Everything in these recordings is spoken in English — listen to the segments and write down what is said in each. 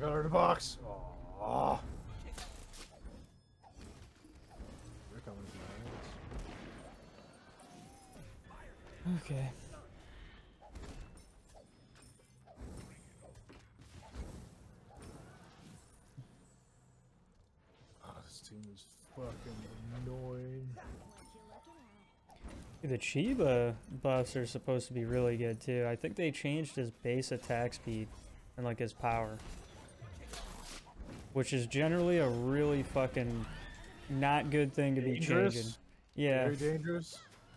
got her in the box. Aww. They're coming to my ass. Okay. Oh, this team is fucking annoying. The Chiba buffs are supposed to be really good too. I think they changed his base attack speed and like his power, which is generally a really fucking not good thing to be changing. Yeah. Very dangerous.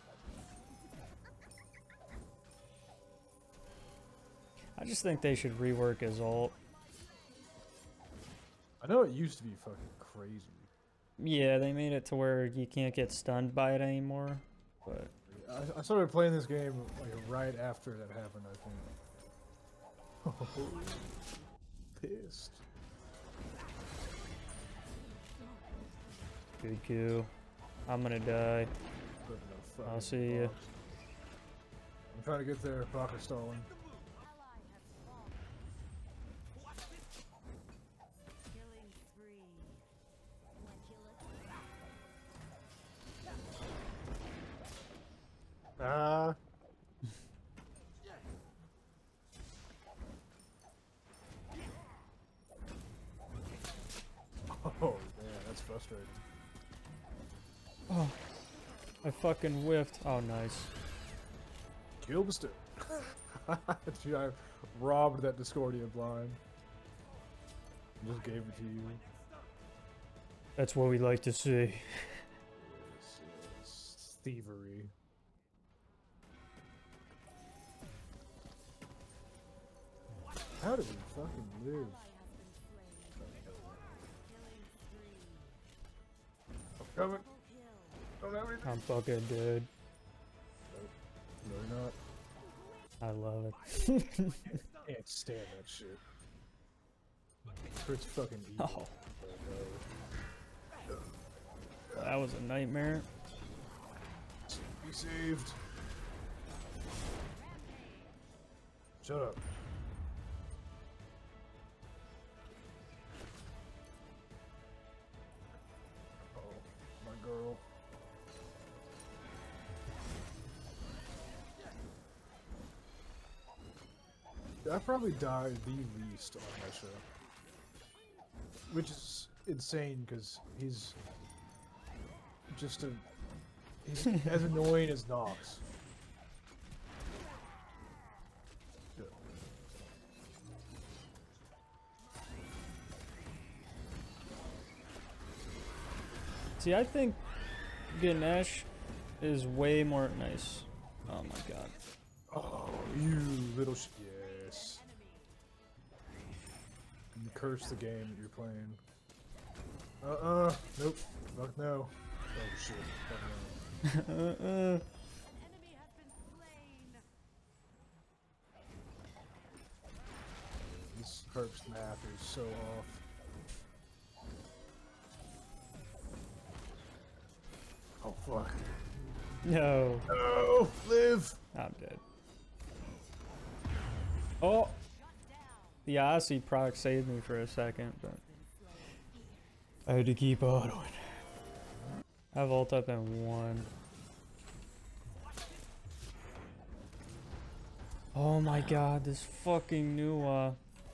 I just think they should rework his ult. I know it used to be fucking crazy. Yeah, they made it to where you can't get stunned by it anymore, but I started playing this game like right after that happened, I think. Pissed. good Q. I'm gonna die. I'll see you. I'm trying to get there. Rocker stalling. Ah. Oh, man, that's frustrating. Oh, I fucking whiffed. Oh, nice. Gilbster. Dude, I robbed that Discordia blind. Just gave it to you. That's what we like to see. It's thievery. How did we fucking live? I'm coming. Don't have anything. I'm fucking dead. No, you're not. I love it. Can't stand that shit. It's fucking evil. Oh, that was a nightmare. Be saved. Shut up. Oh, my girl. I probably died the least on that show. Which is insane because he's just he's as annoying as Nox. See, I think Ganesh is way more nice. Oh my god. Oh, you little yes. You curse the game that you're playing. Nope. Fuck no. Oh shit. Fuck no. This Herc's math is so off. Oh fuck. No. No! Live! I'm dead. Oh! The Aussie proc saved me for a second, but I had to keep autoing. I have ult up in 1. Oh my god, this fucking new Oh,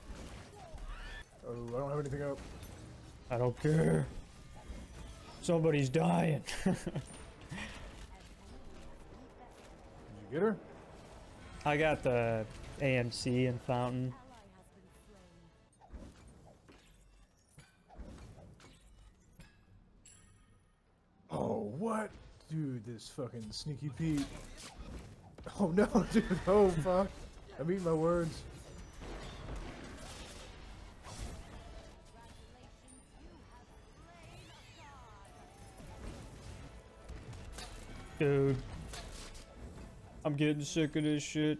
I don't have anything up. I don't care. Somebody's dying. Did you get her? I got the AMC and fountain. Oh, what? Dude, this fucking sneaky Pete. Oh no, dude, oh fuck. I'm eating my words. Dude. I'm getting sick of this shit.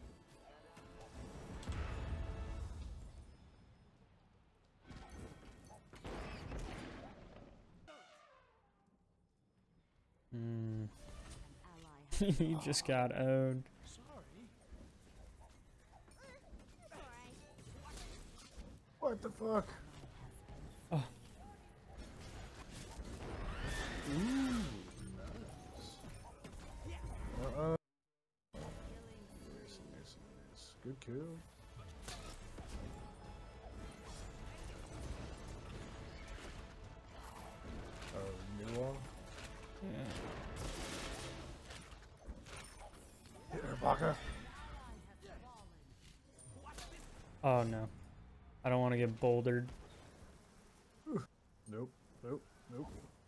He just got owned. What the fuck? Oh. Ooh, nice. Nice. Good kill. New wall? Yeah. Hit her, Baka. Oh no. I don't want to get bouldered. Nope. Nope. Nope.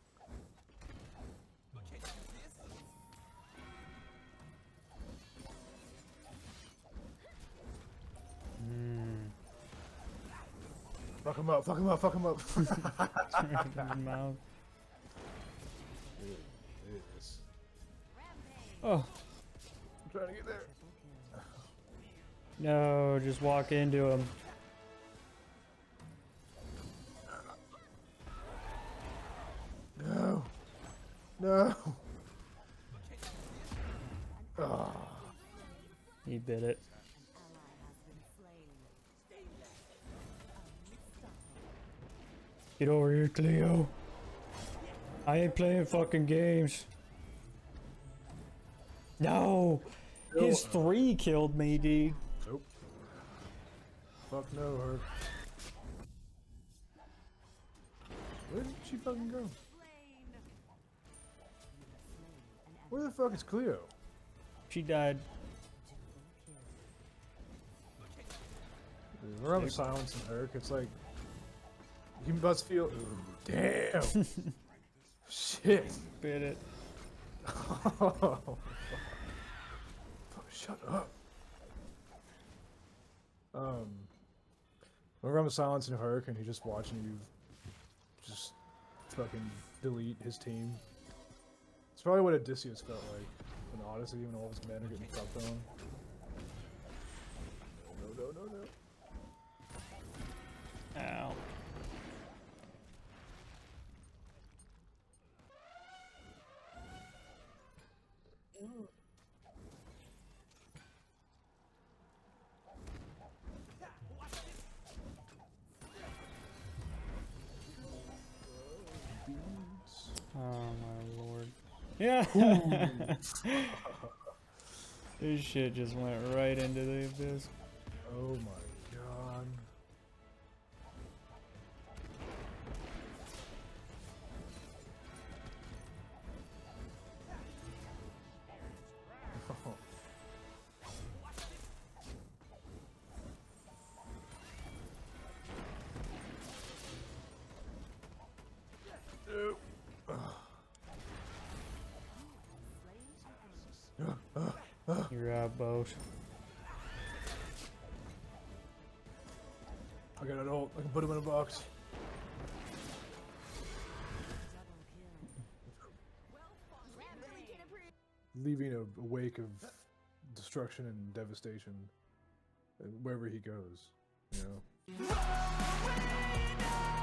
Fuck him up, fuck him up, fuck him up. Mouth. It is. Oh. I'm trying to get there. No, just walk into him. No. No. Oh. He bit it. Get over here, Cleo. I ain't playing fucking games. No! His 3 killed me, dude. Nope. Fuck no, her. Where did she fucking go? Where the fuck is Cleo? She died. We're on the silence and Herc. It's like you must feel. Damn. Shit. Bit it. Oh, shut up. We're on the silence and Herc, and he's just watching you just fucking delete his team. It's probably what Odysseus felt like in Odyssey when all his men are getting fucked on. No. Ow. Oh my lord. Yeah! This shit just went right into the abyss. Oh my god. You're out, boat. I got an ult. I can put him in a box. Leaving a wake of destruction and devastation wherever he goes, you know.